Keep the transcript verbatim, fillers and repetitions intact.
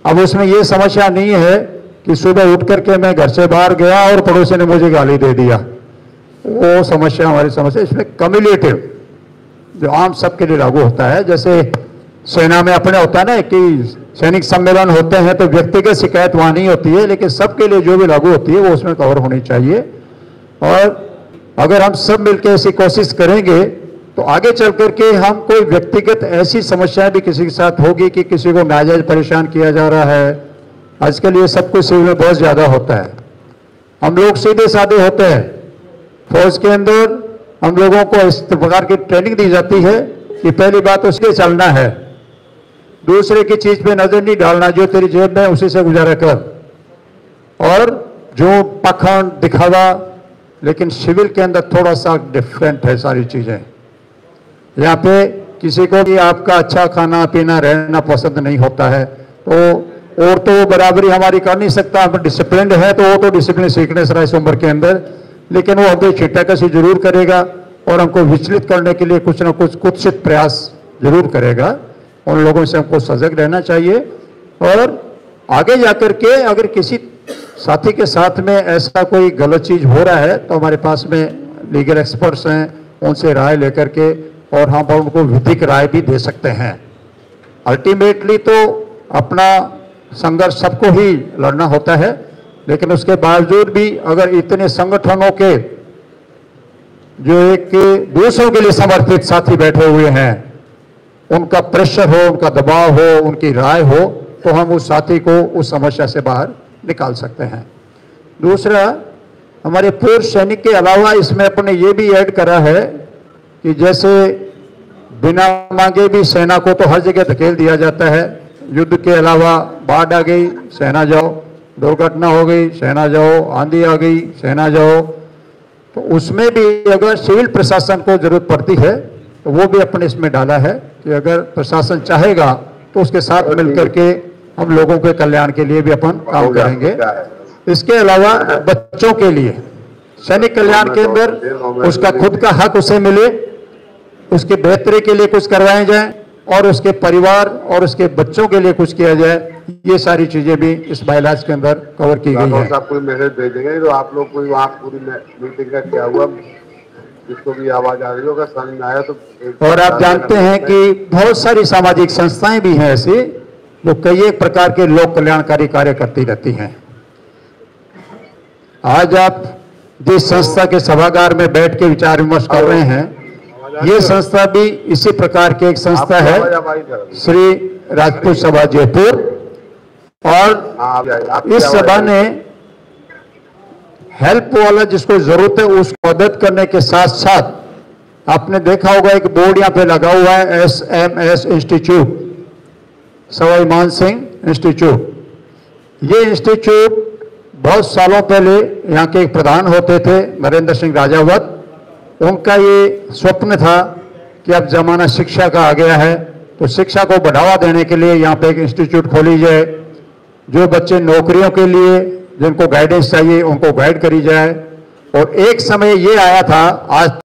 अब उसमें ये समस्या नहीं है कि सुबह उठ करके मैं घर से बाहर गया और पड़ोसी ने मुझे गाली दे दिया, वो समस्या हमारी समस्या। इसमें कम्युलेटिव जो आम सबके लिए लागू होता है, जैसे सेना में अपने होता है ना कि सैनिक सम्मेलन होते हैं तो व्यक्तिगत शिकायत वहाँ नहीं होती है, लेकिन सबके लिए जो भी लागू होती है वो उसमें कवर होनी चाहिए। और अगर हम सब मिलकर ऐसी कोशिश करेंगे तो आगे चल करके हम कोई व्यक्तिगत ऐसी समस्या भी किसी के साथ होगी कि किसी को नाजायज परेशान किया जा रहा है, आजकल ये सब कुछ सिविल में बहुत ज़्यादा होता है। हम लोग सीधे साधे होते हैं, फौज के अंदर हम लोगों को इस प्रकार की ट्रेनिंग दी जाती है कि पहली बात उसके चलना है, दूसरे की चीज पे नजर नहीं डालना, जो तेरी जेब में उसी से गुजारा कर, और जो पाखंड दिखावा। लेकिन सिविल के अंदर थोड़ा सा डिफरेंट है सारी चीजें। यहाँ पे किसी को भी आपका अच्छा खाना पीना रहना पसंद नहीं होता है, तो और तो वो बराबरी हमारी कर नहीं सकता। हम डिसिप्लिन है तो वो तो डिसिप्लिन सीखने से इस उम्र के अंदर, लेकिन वो हमें छिटाकसी जरूर करेगा और हमको विचलित करने के लिए कुछ ना कुछ कुत्सित प्रयास जरूर करेगा। उन लोगों से हमको सजग रहना चाहिए। और आगे जाकर के अगर किसी साथी के साथ में ऐसा कोई गलत चीज हो रहा है तो हमारे पास में लीगल एक्सपर्ट्स हैं, उनसे राय लेकर के और हम उनको विधिक राय भी दे सकते हैं। अल्टीमेटली तो अपना संघर्ष सबको ही लड़ना होता है, लेकिन उसके बावजूद भी अगर इतने संगठनों के जो एक दूसरों के लिए समर्पित साथी बैठे हुए हैं, उनका प्रेशर हो, उनका दबाव हो, उनकी राय हो, तो हम उस साथी को उस समस्या से बाहर निकाल सकते हैं। दूसरा, हमारे पूर्व सैनिक के अलावा इसमें अपने ये भी ऐड करा है कि जैसे बिना मांगे भी सेना को तो हर जगह धकेल दिया जाता है। युद्ध के अलावा बाढ़ आ गई, सेना जाओ, दुर्घटना हो गई, सेना जाओ, आंधी आ गई, सेना जाओ। तो उसमें भी अगर सिविल प्रशासन को जरूरत पड़ती है तो वो भी अपने इसमें डाला है कि अगर प्रशासन चाहेगा तो उसके साथ मिलकर के हम लोगों के कल्याण के लिए भी अपन काम करेंगे। इसके अलावा बच्चों के लिए सैनिक कल्याण के अंदर उसका खुद का हक उसे मिले, उसके बेहतरी के लिए कुछ करवाए जाए और उसके परिवार और उसके बच्चों के लिए कुछ किया जाए। ये सारी चीजें भी इस बायलाज के अंदर कवर की गई है। आप कोई मैसेज भेजेंगे तो आप लोग कोई वहाँ पूरी मीटिंग का क्या हुआ, जिसको भी आवाज आ रही होगा समझ में आया तो। और आप जानते हैं कि बहुत सारी सामाजिक संस्थाएं भी हैं ऐसी जो कई एक प्रकार के लोक कल्याणकारी कार्य करती रहती हैं। आज आप जिस संस्था के सभागार में बैठ के विचार विमर्श कर रहे हैं, ये संस्था भी इसी प्रकार की एक संस्था है, श्री राजपूत सभा जयपुर। और इस सभा ने हेल्प वाला जिसको जरूरत है उसको मदद करने के साथ साथ, आपने देखा होगा एक बोर्ड यहाँ पे लगा हुआ है, S M S institute, Sawai Man Singh institute. ये इंस्टीट्यूट बहुत सालों पहले यहाँ के एक प्रधान होते थे नरेंद्र सिंह राजावत, उनका ये स्वप्न था कि अब जमाना शिक्षा का आ गया है तो शिक्षा को बढ़ावा देने के लिए यहाँ पे एक इंस्टीट्यूट खोली जाए, जो बच्चे नौकरियों के लिए जिनको गाइडेंस चाहिए उनको गाइड करी जाए। और एक समय ये आया था, आज